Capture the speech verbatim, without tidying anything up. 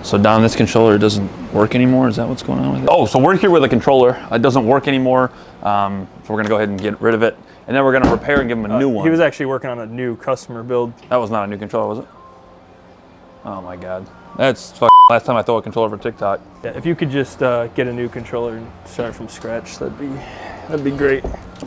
So Don, this controller doesn't work anymore? Is that what's going on with it? Oh, so we're here with a controller. It doesn't work anymore. Um, so we're gonna go ahead and get rid of it. And then we're gonna repair and give him a uh, new one. He was actually working on a new customer build. That was not a new controller, was it? Oh my God. That's fucking last time I throw a controller for TikTok. Yeah, if you could just uh, get a new controller and start from scratch, that'd be, that'd be great.